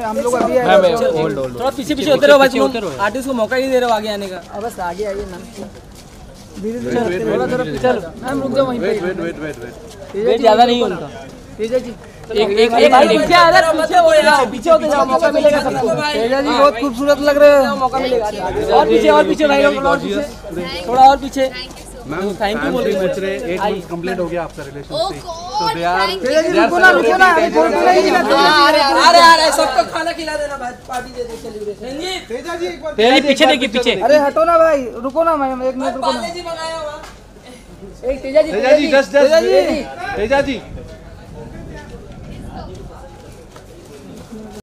हम लोग अभी आए। थोड़ा पीछे पीछे होते रहो भाई, तुम आर्टिस्ट को मौका ही नहीं दे रहे हो आगे आने का। अब बस आगे आइए ना, धीरे-धीरे थोड़ा थोड़ा पीछे मैम रुक जाओ वहीं पे। वेट ज्यादा नहीं उनका। तेजा जी एक भाई पीछे आ रहा है, पीछे हो जाओ, पीछे होते जाओ, मौका मिलेगा सबको। तेजा जी बहुत खूबसूरत लग रहे हो, मौका मिलेगा। और पीछे भाई लोग, और पीछे थोड़ा और पीछे। मैम थैंक यू बोल रहे हैं। 8 मंथ कंप्लीट हो गया आपका रिलेशनशिप, तो दे आर तेजा जी रुको ना अभी फोटो नहीं दिखाते। अरे सबको खाना खिला देना भाई, पार्टी दे दे सेलिब्रेशन। तेजा जी एक बार तेजा जी पीछे देखिए, पीछे। अरे हटो ना भाई, रुको ना मैम, एक मिनट रुको ना। जी मंगाया हुआ। एक तेजा जी तेजा जी जस्ट तेजा जी